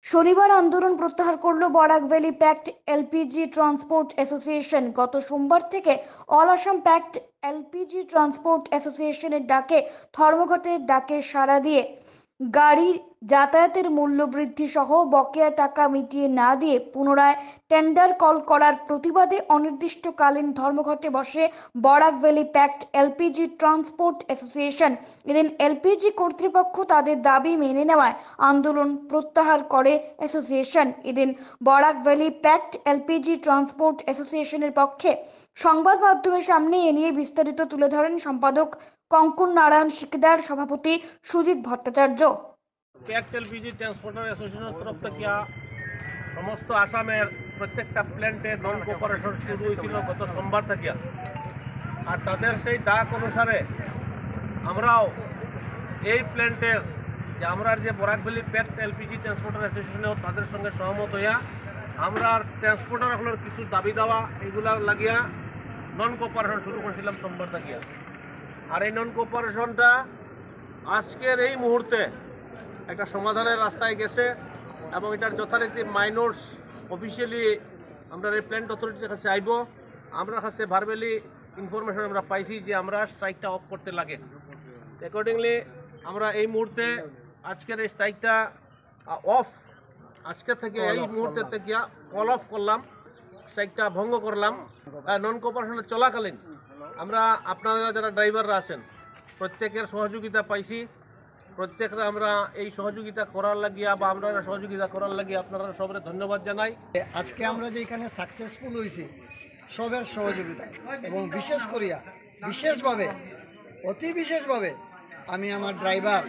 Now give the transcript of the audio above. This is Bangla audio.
শনিবার আন্দোলন প্রত্যাহার করল Barak valley packed LPG transport association. গত সোমবার থেকে all Assam packed LPG transport অ্যাসোসিয়েশনের ডাকে ধর্মঘটের ডাকে সাড়া দিয়ে গাড়ি যাতায়াতের মূল্য বৃদ্ধি সহ বকেয়া টাকা মিটিয়ে না দিয়ে পুনরায় টেন্ডার কল করার প্রতিবাদে অনির্দিষ্টকালীন ধর্মঘটে বসে Barak valley packed LPG transport association. এদিন এলপিজি কর্তৃপক্ষ তাদের দাবি মেনে নেওয়ায় আন্দোলন প্রত্যাহার করে অ্যাসোসিয়েশন। এদিন Barak valley packed LPG transport অ্যাসোসিয়েশনের পক্ষে সংবাদ মাধ্যমের সামনে এ নিয়ে বিস্তারিত তুলে ধরেন সম্পাদক কঙ্কন নারায়ণ শিকদার, সভাপতি Sujit Bhattacharya. Packed LPG transporter অ্যাসোসিয়েশনের তরফ থেকে সমস্ত আসামের প্রত্যেকটা প্ল্যান্টে নন কোপারেশন শুরু হয়েছিল গত সোমবার থেকে। আর তাদের সেই ডাক অনুসারে আমরাও এই প্ল্যান্টের আমরা যে Barak valley packed LPG transporter অ্যাসোসিয়েশনেও তাদের সঙ্গে সহমত হইয়া আমরা ট্রান্সপোর্টারগুলোর কিছু দাবি দাওয়া এগুলার লাগিয়া নন কোপারেশন শুরু করেছিলাম সোমবার থেকে। আর এই নন কোপারেশনটা আজকের এই মুহূর্তে একটা সমাধানের রাস্তায় গেছে এবং এটার যথারীতি মাইনর্স অফিসিয়ালি আমরা এই প্ল্যান্ট অথরিটির কাছে আইব। আমরা কাছে ভার্বালি ইনফরমেশন আমরা পাইছি যে আমরা স্ট্রাইকটা অফ করতে লাগে। অ্যাকর্ডিংলি আমরা এই মুহূর্তে আজকের এই স্ট্রাইকটা অফ আজকে থেকে এই মুহূর্তে থেকে কল অফ করলাম, স্ট্রাইকটা ভঙ্গ করলাম। নন কোপারেশনে চলাকালীন আমরা আপনারা যারা ড্রাইভাররা আছেন প্রত্যেকের সহযোগিতা পাইছি। প্রত্যেকরা আমরা এই সহযোগিতা করার লাগিয়া বা আমরা সহযোগিতা করার লাগিয়ে আপনারা সবাই ধন্যবাদ জানাই। আজকে আমরা যে এখানে সাকসেসফুল হয়েছি সবের সহযোগিতা এবং বিশেষ করিয়া বিশেষভাবে অতি বিশেষভাবে আমি আমার ড্রাইভার